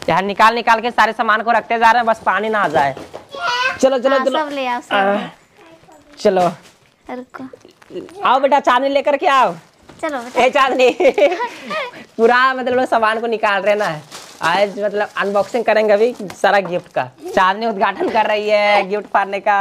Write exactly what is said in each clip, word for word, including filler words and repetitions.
यार निकाल निकाल के सारे सामान को रखते जा रहे हैं, बस पानी ना आ जाए। चलो चलो हाँ, चलो सब ले आओ, सब। चलो रुको, आओ बेटा, चांदनी लेकर के आओ। चलो बेटा। ए चांदनी पूरा मतलब सामान को निकाल रहे ना, आज मतलब अनबॉक्सिंग करेंगे अभी सारा गिफ्ट का। चांदनी उद्घाटन कर रही है गिफ्ट फाड़ने का।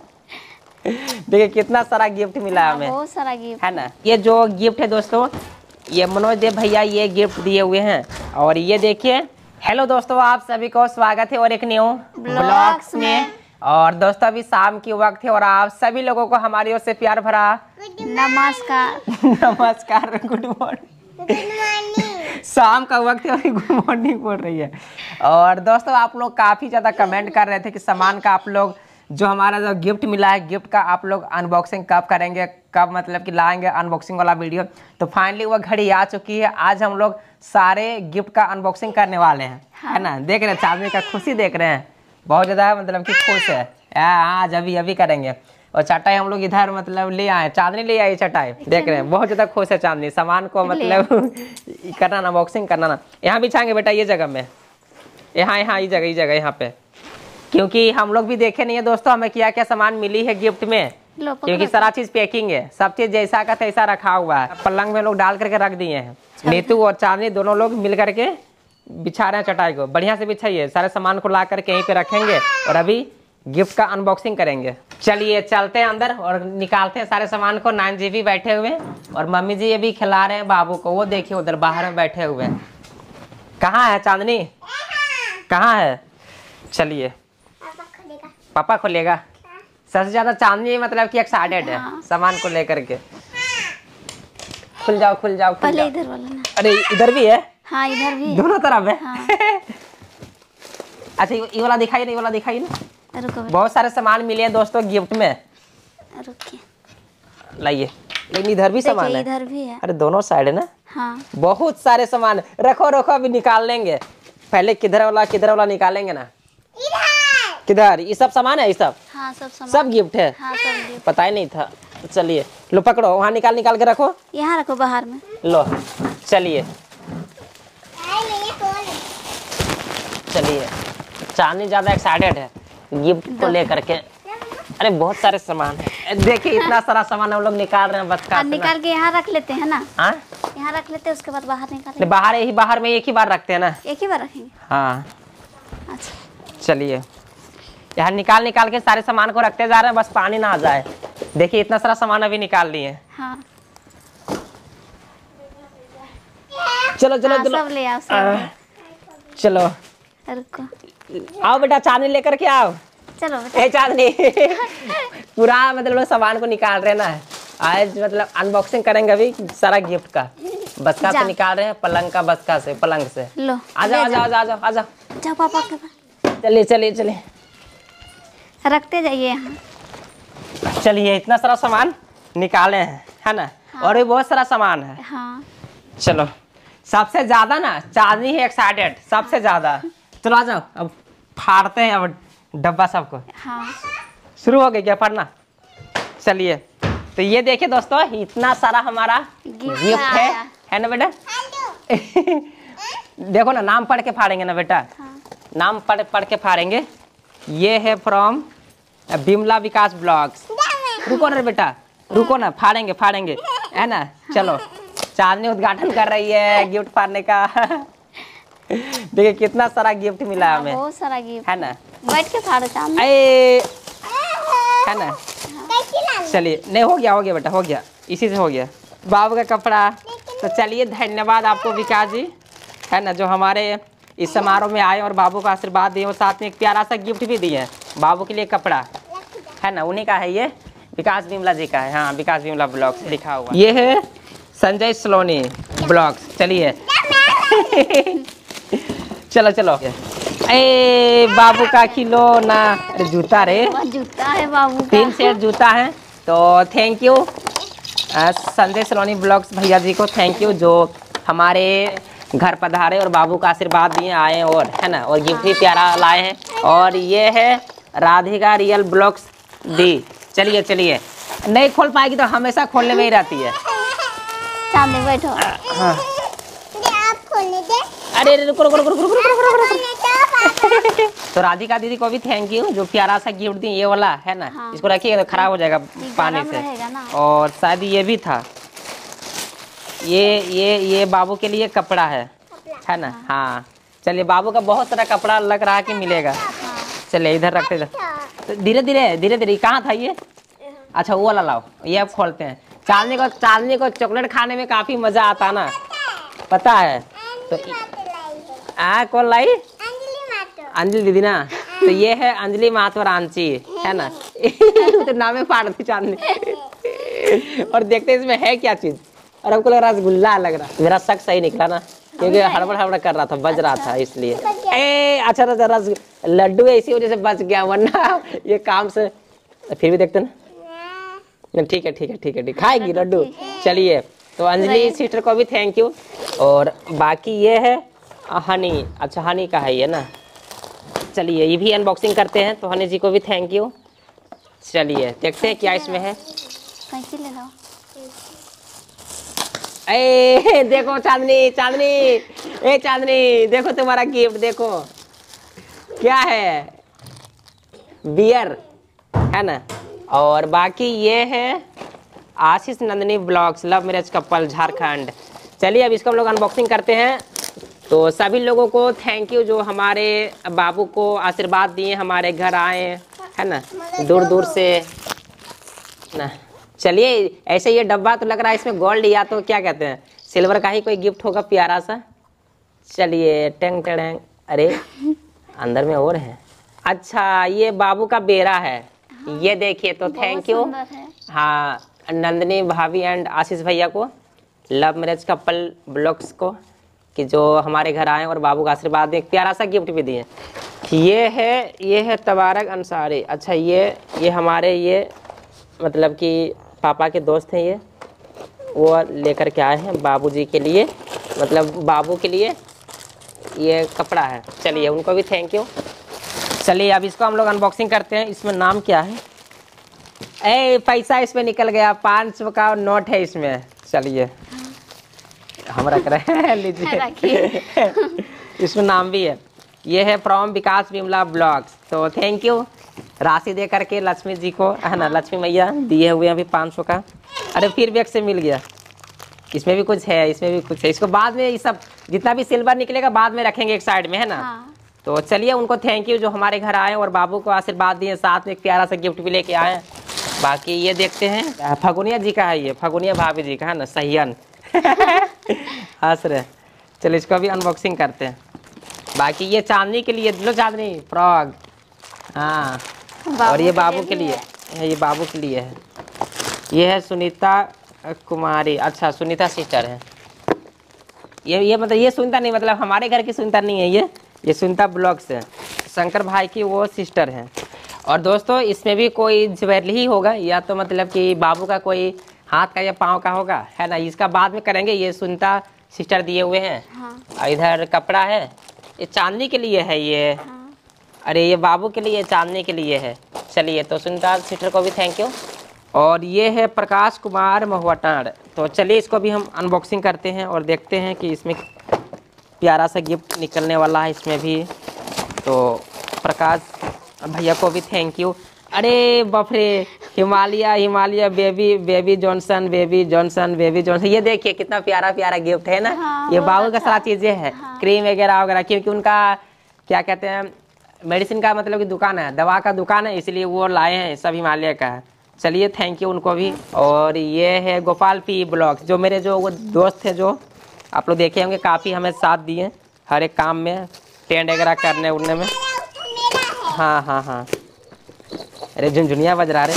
देखिए कितना सारा गिफ्ट मिला हाँ, हमें, बहुत सारा गिफ्ट है ना। ये जो गिफ्ट है दोस्तों, ये मनोज देव भैया ये गिफ्ट दिए हुए हैं। और ये देखिए, हेलो दोस्तों, आप सभी को स्वागत है और एक न्यू ब्लॉग्स में। और दोस्तों अभी शाम की वक्त है और आप सभी लोगों को हमारी ओर से प्यार भरा नमस्कार। नमस्कार, गुड मॉर्निंग। शाम का वक्त है और गुड मॉर्निंग बोल रही है। और दोस्तों आप लोग काफ़ी ज़्यादा कमेंट कर रहे थे कि सामान का आप लोग जो हमारा जो गिफ्ट मिला है, गिफ्ट का आप लोग अनबॉक्सिंग कब करेंगे, कब मतलब कि लाएंगे अनबॉक्सिंग वाला वीडियो। तो फाइनली वो घड़ी आ चुकी है, आज हम लोग सारे गिफ्ट का अनबॉक्सिंग करने वाले हैं। हाँ। है ना, देख रहे हैं चांदनी का खुशी देख रहे हैं, बहुत ज़्यादा मतलब कि खुश है। आज अभी अभी करेंगे। और चटाई हम लोग इधर मतलब ले आए, चांदनी ले आई चटाई, देख रहे हैं बहुत ज़्यादा खुश है चांदनी। सामान को मतलब करना ना, अनबॉक्सिंग करना ना। यहाँ बिछाएंगे बेटा, ये जगह में, यहाँ यहाँ ये जगह, ये जगह यहाँ पे, क्योंकि हम लोग भी देखे नहीं है दोस्तों हमें क्या क्या सामान मिली है गिफ्ट में, क्योंकि सारा चीज पैकिंग है, सब चीज जैसा का तैसा रखा हुआ है। पलंग में लोग डाल करके रख दिए हैं। नीतू और चांदनी दोनों लोग मिल करके बिछा रहे हैं चटाई को, बढ़िया से बिछाइए। सारे सामान को ला करके यहीं पे रखेंगे और अभी गिफ्ट का अनबॉक्सिंग करेंगे। चलिए चलते हैं अंदर और निकालते हैं सारे सामान को। नाइन जी भी बैठे हुए और मम्मी जी ये भी खिला रहे हैं बाबू को, वो देखिए उधर बाहर में बैठे हुए हैं। कहाँ है चांदनी, कहाँ है? चलिए पापा खोलेगा। सबसे ज्यादा चांदनी मतलब कि एक्साइटेड है हाँ। सामान को लेकर के। खुल जाओ खुल जाओ खुल पहले जाओ। इधर वाला ना। अरे इधर भी है? हाँ इधर भी है। दोनों तरफ है। हाँ। अच्छा ये वाला दिखाई ना, ये वाला दिखाई ना। रुको बेटा, बहुत सारे सामान मिले हैं दोस्तों गिफ्ट में। रुकिए, लाइए। लेकिन इधर भी सामान है, इधर भी है। अरे दोनों साइड है ना। हाँ बहुत सारे सामान, रखो रखो अभी निकाल लेंगे। पहले किधर वाला किधर वाला निकालेंगे ना। किधर? ये सब सामान है, ये सब हाँ सब सामान, सब गिफ्ट है। हाँ सब गिफ्ट। पता ही नहीं था। चलिए लो पकड़ो, वहाँ निकाल निकाल के रखो। यहाँ रखो बाहर में। लो चलिए चलिए। चांदनी ज्यादा एक्साइटेड है गिफ्ट को लेकर के। अरे बहुत सारे सामान है, देखिए इतना सारा सामान हम लोग निकाल रहे हैं बस का। निकाल के यहाँ रख लेते हैं ना। हाँ यहाँ रख लेते हैं, उसके बाद बाहर निकालेंगे। बाहर ही बाहर में एक ही बार रखते हैं ना। एक ही बार रखेंगे। हाँ अच्छा चलिए, यहाँ निकाल निकाल के सारे सामान को रखते जा रहे हैं, बस पानी ना आ जाए। देखिए इतना सारा सामान अभी निकाल लिए। हाँ चलो चलो हाँ, चलो सब ले आओ, सब। चलो रुको, आओ बेटा, चांदनी लेकर के आओ। चलो बेटा। ए चांदनी पूरा मतलब सामान को निकाल रहे ना, आज मतलब अनबॉक्सिंग करेंगे अभी सारा गिफ्ट का। बसका से निकाल रहे हैं, पलंग का बसका से, पलंग से। लो आ जाओ आ जाओ आ जाओ आ जाओ। जाओ पापा के पास। चलिए चलिए चलिए रखते जाइए यहाँ। चलिए, इतना सारा सामान निकाले हैं, है ना। हाँ। और भी बहुत सारा सामान है। हाँ चलो सबसे ज्यादा ना चांदनी है एक्साइटेड, सबसे ज्यादा। चलो आ जाओ, अब फाड़ते हैं अब डब्बा सबको। हाँ शुरू हो गया क्या फाड़ना? चलिए तो ये देखिए दोस्तों, इतना सारा हमारा गिफ्ट गिफ्ट है, आया। है ना बेटा। देखो ना, नाम पढ़ के फाड़ेंगे ना बेटा। हाँ। नाम पढ़ पढ़ के फाड़ेंगे। ये है फ्रॉम बिमला विकास ब्लॉग्स। रुको ना बेटा, रुको ना, फाड़ेंगे फाड़ेंगे, है ना। चलो चांदनी उद्घाटन कर रही है गिफ्ट फाड़ने का। देखिए कितना सारा गिफ्ट मिला हाँ, हमें, बहुत सारा गिफ्ट है ना। बैठ के फाड़ो चांदनी। ए, है ना। चलिए नहीं, हो गया हो गया बेटा, हो गया, इसी से हो गया। बाबू का कपड़ा। तो चलिए धन्यवाद आपको विकास जी, है ना, जो हमारे इस समारोह में आए और बाबू का आशीर्वाद दिए और साथ में एक प्यारा सा गिफ्ट भी दिए। बाबू के लिए कपड़ा, है ना, उन्हीं का है ये, विकास बिमला जी का है। हाँ विकास बिमला ब्लॉग्स लिखा हुआ। ये है संजय सलोनी ब्लॉग्स। चलिए चलो चलो। ए बाबू का खिलौना, अरे जूता रे, जूता है बाबू का। तीन सेट जूता है। तो thank you Sanjay Saloni vlogs भैया जी को, थैंक यू जो हमारे घर पधारे और बाबू का आशीर्वाद दिए आए और, है ना, और गिफ्ट भी प्यारा लाए हैं। और ये है राधिका रियल ब्लॉग्स दी। चलिए चलिए, नहीं खोल पाएगी तो हमेशा खोलने में ही रहती है। चांदनी बैठो। हाँ। अरे रुको रुको रुको रुको रुको रुको रुको। तो राधिका दीदी को भी थैंक यू जो प्यारा सा गिफ्ट दी, ये वाला है ना। हाँ। इसको रखिएगा तो खराब हो जाएगा पानी से। और शायद ये भी था, ये ये ये बाबू के लिए कपड़ा है है ना। हाँ चलिए, बाबू का बहुत सारा कपड़ा लग रहा है कि मिलेगा। चलिए इधर रखते इधर, तो धीरे धीरे धीरे धीरे। कहाँ था ये? अच्छा वो वाला लाओ, ये अब खोलते हैं। चांदनी को चांदनी को चॉकलेट खाने में काफी मजा आता ना, पता है। तो आ कौन लाई? अंजलि दीदी ना। तो ये है अंजलि माथुर रांची, है ना। तो नाम है फाड़ती चांदनी। और देखते इसमें है क्या चीज, और हमको लग रहा रसगुल्ला लग रहा। मेरा शक सही निकला ना, क्योंकि हड़बड़ हड़बड़ कर रहा था, बज रहा था इसलिए। ए अच्छा रस रस लड्डू है, इसी वजह से बच गया, वरना ये काम से। फिर भी देखते ना। ठीक है ठीक है ठीक है ठीक, खाएगी लड्डू। चलिए, तो अंजलि सिस्टर को भी थैंक यू। और बाकी ये है हनी। अच्छा हनी का है ये ना। चलिए ये भी अनबॉक्सिंग करते हैं। तो हनी जी को भी थैंक यू। चलिए देखते हैं क्या इसमें है। ले लो। ए देखो चांदनी चांदनी, ए चांदनी देखो तुम्हारा गिफ्ट देखो क्या है, बियर है ना। और बाकी ये है Ashish Nandini vlogs love marriage couple Jharkhand. चलिए अब इसको हम लोग अनबॉक्सिंग करते हैं। तो सभी लोगों को थैंक यू जो हमारे बाबू को आशीर्वाद दिए, हमारे घर आए है ना दूर दूर से ना। चलिए ऐसे ये डब्बा तो लग रहा है इसमें गोल्ड या तो क्या कहते हैं सिल्वर का ही कोई गिफ्ट होगा प्यारा सा। चलिए टेंग टेंग, अरे अंदर में और है। अच्छा ये बाबू का बेरा है। हाँ, ये देखिए। तो थैंक यू हाँ नंदनी भाभी एंड आशीष भैया को, लव मैरिज कपल ब्लॉग्स को, कि जो हमारे घर आए और बाबू का आशीर्वाद दें, एक प्यारा सा गिफ्ट भी दिए। ये है ये है तबारक अंसारी। अच्छा ये ये हमारे ये मतलब कि पापा के दोस्त हैं, ये वो लेकर के आए हैं बाबूजी के लिए, मतलब बाबू के लिए ये कपड़ा है। चलिए उनको भी थैंक यू। चलिए अब इसको हम लोग अनबॉक्सिंग करते हैं। इसमें नाम क्या है? ए पैसा इसमें निकल गया, पाँच सौ का नोट है इसमें। चलिए हम रख रहे हैं, लीजिए। इसमें नाम भी है। ये है फ्रॉम विकास विमला ब्लॉग्स। तो थैंक यू राशि दे करके लक्ष्मी जी को, है ना, लक्ष्मी मैया दिए हुए अभी पाँच सौ का। अरे फिर बैग से मिल गया। इसमें भी कुछ है, इसमें भी कुछ है। इसको बाद में ये सब जितना भी सिल्वर निकलेगा बाद में रखेंगे एक साइड में, है ना। हाँ। तो चलिए उनको थैंक यू जो हमारे घर आए और बाबू को आशीर्वाद दिए, साथ में एक प्यारा सा गिफ्ट भी लेके आए। बाकी ये देखते हैं फगुनिया जी का है, ये फगुनिया भाभी जी का है ना, सहियन। हंस रहे। चलिए इसको भी अनबॉक्सिंग करते हैं। बाकी ये चांदनी के लिए, लो चांदनी फ्रॉग। हाँ और ये बाबू के लिए है, ये बाबू के लिए है। ये है सुनीता कुमारी। अच्छा सुनीता सिस्टर है ये। ये मतलब ये सुनीता नहीं, मतलब हमारे घर की सुनीता नहीं है ये ये सुनीता ब्लॉग्स है। शंकर भाई की वो सिस्टर है। और दोस्तों इसमें भी कोई ज्वेलरी ही होगा, या तो मतलब कि बाबू का कोई हाथ का या पाँव का होगा, है ना। इसका बाद में करेंगे। ये सुनीता सिस्टर दिए हुए हैं। हाँ। इधर कपड़ा है, ये चांदनी के लिए है ये। हाँ। अरे ये बाबू के लिए, चांदनी के लिए है। चलिए तो सुनीता सिस्टर को भी थैंक यू। और ये है प्रकाश कुमार महुआटाड़। तो चलिए इसको भी हम अनबॉक्सिंग करते हैं और देखते हैं कि इसमें प्यारा सा गिफ्ट निकलने वाला है इसमें भी। तो प्रकाश भैया को भी थैंक यू। अरे बफरे Himalaya Himalaya baby baby Johnson baby Johnson baby Johnson. ये देखिए कितना प्यारा प्यारा गिफ्ट है ना। हाँ, ये बाबू का सारा चीजें है। हाँ। क्रीम वगैरह वगैरह, क्योंकि उनका क्या कहते हैं मेडिसिन का मतलब कि दुकान है, दवा का दुकान है, इसलिए वो लाए हैं, सब हिमालय का है। चलिए थैंक यू उनको भी। और ये है गोपाल पी ब्लॉग्स, जो मेरे जो वो दोस्त थे जो आप लोग देखे होंगे, काफ़ी हमें साथ दिए हर एक काम में, टेंट वगैरह करने उड़ने में। हाँ हाँ हाँ अरे झुनझुनिया बज रहा रे।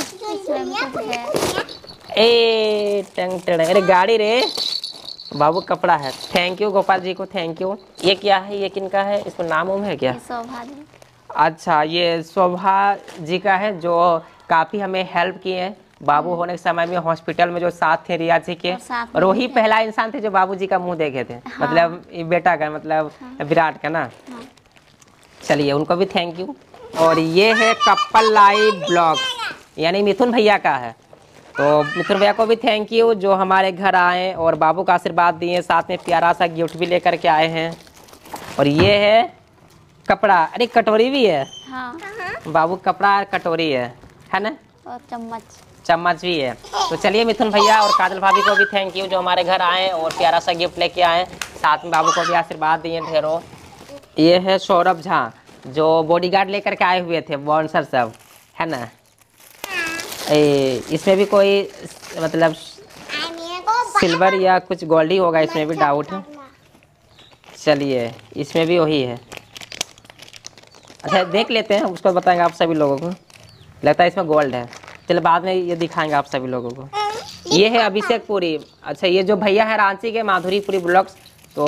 ए टंग टंग, अरे गाड़ी रे। बाबू कपड़ा है। थैंक यू गोपाल जी को थैंक यू। ये क्या है, ये किनका है, इसमें नाम उम है क्या? शोभा जी। अच्छा ये शोभा जी का है, जो काफ़ी हमें हेल्प किए हैं बाबू होने के समय में, हॉस्पिटल में जो साथ थे रिया जी के। और वही पहला इंसान थे जो बाबू जी का मुंह देखे थे। हाँ। मतलब ये बेटा का, मतलब हाँ। विराट का ना। हाँ। चलिए उनको भी थैंक यू। और ये है कपल लाइव ब्लॉग, यानी मिथुन भैया का है। तो मिथुन भैया को भी थैंक यू जो हमारे घर आए और बाबू का आशीर्वाद दिए, साथ में प्यारा सा गिफ्ट भी लेकर के आए हैं। और ये है कपड़ा, अरे कटोरी भी है। हाँ। बाबू कपड़ा कटोरी है है ना, और चम्मच चम्मच भी है। तो चलिए मिथुन भैया और काजल भाभी को भी थैंक यू जो हमारे घर आए और प्यारा सा गिफ्ट लेके आए, साथ में बाबू को भी आशीर्वाद दिए ढेरों। ये है सौरभ झा जो बॉडीगार्ड लेकर के आए हुए थे, बाउंसर सब है ना। ए, इसमें भी कोई मतलब सिल्वर या कुछ गोल्ड ही होगा, इसमें भी डाउट है। चलिए इसमें भी वही है। अच्छा देख लेते हैं, उसको बताएंगे आप सभी लोगों को। लगता है इसमें गोल्ड है, चलो बाद में ये दिखाएंगे आप सभी लोगों को। ये है अभिषेक पुरी। अच्छा ये जो भैया है रांची के माधुरी पुरी ब्लॉग्स, तो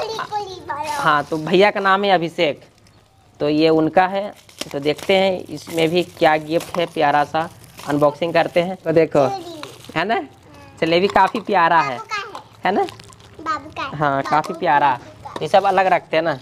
हाँ तो भैया का नाम है अभिषेक, तो ये उनका है। तो देखते हैं इसमें भी क्या गिफ्ट है, प्यारा सा अनबॉक्सिंग करते हैं। तो देखो है ना, चलिए भी काफ़ी प्यारा है है ना, हाँ काफ़ी प्यारा। ये सब अलग रखते हैं ना।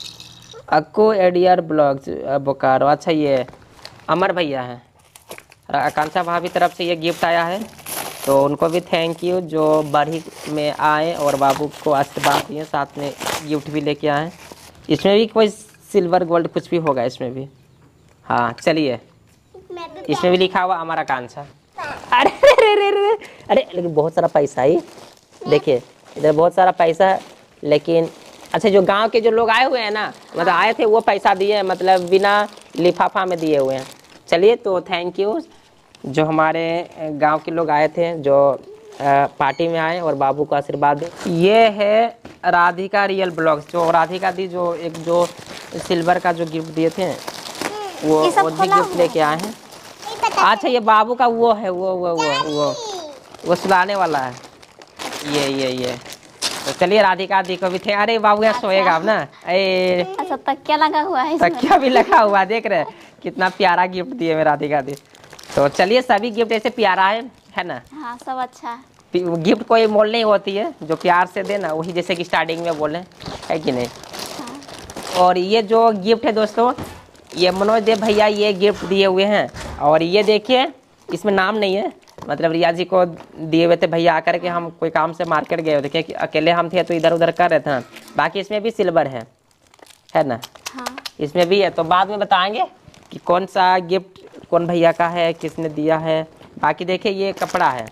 अक्को एडियर ब्लॉग्स बोकारो। अच्छा ये अमर भैया हैं, आकांक्षा भाभी तरफ से ये गिफ्ट आया है, तो उनको भी थैंक यू जो बढ़ी में आए और बाबू को आशीर्वाद दिए, साथ में गिफ्ट भी लेके आए। इसमें भी कोई सिल्वर गोल्ड कुछ भी होगा इसमें भी। हाँ चलिए इसमें भी लिखा हुआ अमर आकांक्षा। अरे अरे अरे अरे अरे लेकिन बहुत सारा पैसा ही, देखिए इधर बहुत सारा पैसा है। लेकिन अच्छा जो गांव के जो लोग आए हुए हैं ना, मतलब आए थे वो पैसा दिए, मतलब बिना लिफाफा में दिए हुए हैं। चलिए तो थैंक यू जो हमारे गांव के लोग आए थे, जो आ, पार्टी में आए और बाबू को आशीर्वाद दे। ये है राधिका रियल ब्लॉग्स, जो राधिका दी जो एक जो सिल्वर का जो गिफ्ट दिए थे वो वो भी गिफ्ट लेके आए हैं। अच्छा ये बाबू का वो है, वो वो वो वो वो सुलाने वाला है, ये ये ये तो चलिए राधिका दी को भी थे। अरे बाबू यहाँ सोएगा अब ना। ए अच्छा तकिया लगा हुआ है इसमें। तकिया भी लगा हुआ, देख रहे कितना प्यारा गिफ्ट दिए मेरा राधिका दी। तो चलिए सभी गिफ्ट ऐसे प्यारा है है ना। हाँ सब अच्छा है। गिफ्ट कोई मोल नहीं होती है, जो प्यार से देना वही, जैसे कि स्टार्टिंग में बोले है कि नहीं। हाँ। और ये जो गिफ्ट है दोस्तों, ये मनोज देव भैया ये गिफ्ट दिए हुए हैं। और ये देखिए इसमें नाम नहीं है, मतलब रिया जी को दिए हुए थे भैया आकर के, हम कोई काम से मार्केट गए थे क्योंकि अकेले हम थे तो इधर उधर कर रहे थे ना। बाकी इसमें भी सिल्वर है है ना। हाँ। इसमें भी है, तो बाद में बताएंगे कि कौन सा गिफ्ट कौन भैया का है, किसने दिया है। बाकी देखिए ये कपड़ा है,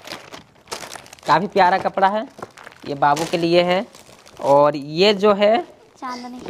काफ़ी प्यारा कपड़ा है, ये बाबू के लिए है। और ये जो है चांदनी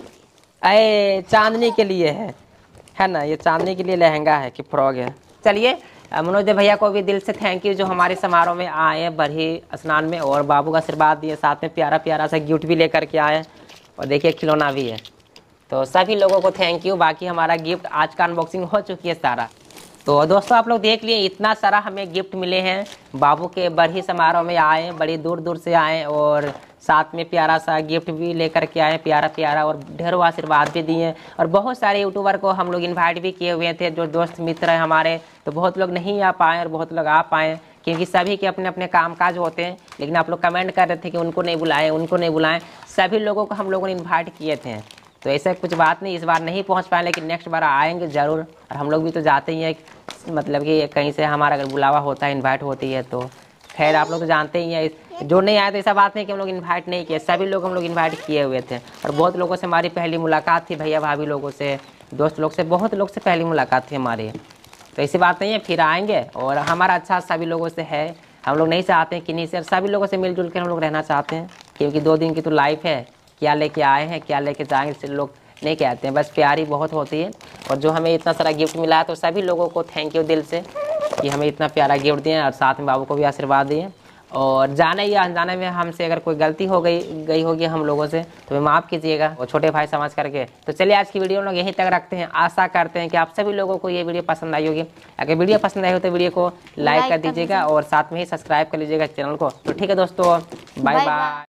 अरे चांदनी के लिए है है ना, ये चांदनी के लिए लहंगा है कि फ्रॉक है। चलिए मनोज देव भैया को भी दिल से थैंक यू जो हमारे समारोह में आए बढ़ी स्नान में और बाबू का आशीर्वाद दिए, साथ में प्यारा प्यारा सा गिफ्ट भी लेकर के आए। और देखिए खिलौना भी है, तो सभी लोगों को थैंक यू। बाकी हमारा गिफ्ट आज का अनबॉक्सिंग हो चुकी है सारा। तो दोस्तों आप लोग देख लिए इतना सारा हमें गिफ्ट मिले हैं, बाबू के बढ़ी समारोह में आए, बड़ी दूर दूर से आए और साथ में प्यारा सा गिफ्ट भी लेकर के आए, प्यारा प्यारा, और ढेरों आशीर्वाद भी दिए। और बहुत सारे यूट्यूबर को हम लोग इनवाइट भी किए हुए थे, जो दोस्त मित्र हैं हमारे, तो बहुत लोग नहीं आ पाए और बहुत लोग आ पाए क्योंकि सभी के अपने अपने कामकाज होते हैं। लेकिन आप लोग कमेंट कर रहे थे कि उनको नहीं बुलाएं उनको नहीं बुलाएं, सभी लोगों को हम लोगों ने इन्वाइट किए थे। तो ऐसा कुछ बात नहीं, इस बार नहीं पहुंच पाए लेकिन नेक्स्ट बार आएंगे ज़रूर। और हम लोग भी तो जाते ही हैं, मतलब कि कहीं से हमारा अगर बुलावा होता है, इनवाइट होती है, तो खैर आप लोग तो जानते ही हैं। जो नहीं आए तो ऐसा बात नहीं कि हम लोग इनवाइट नहीं किए, सभी लोग हम लोग इनवाइट किए हुए थे। और बहुत लोगों से हमारी पहली मुलाकात थी, भैया भाभी लोगों से, दोस्त लोग से, बहुत लोग से पहली मुलाकात थी हमारी। तो ऐसी बात नहीं है, फिर आएंगे। और हमारा अच्छा सभी लोगों से है, हम लोग नहीं चाहते हैं किन्हीं से, सभी लोगों से मिलजुल कर हम लोग रहना चाहते हैं क्योंकि दो दिन की तो लाइफ है, क्या लेके आए हैं क्या लेके जाएंगे इससे लोग नहीं कहते हैं, बस प्यारी बहुत होती है। और जो हमें इतना सारा गिफ्ट मिला है तो सभी लोगों को थैंक यू दिल से कि हमें इतना प्यारा गिफ्ट दिए और साथ में बाबू को भी आशीर्वाद दिए। और जाने या अनजाने में हमसे अगर कोई गलती हो गई गई होगी हम लोगों से तो मैं माफ़ कीजिएगा, और छोटे भाई समझ करके। तो चलिए आज की वीडियो हम लोग यहीं तक रखते हैं। आशा करते हैं कि आप सभी लोगों को ये वीडियो पसंद आई होगी। अगर वीडियो पसंद आई हो तो वीडियो को लाइक कर दीजिएगा और साथ में ही सब्सक्राइब कर लीजिएगा चैनल को। तो ठीक है दोस्तों, बाय बाय।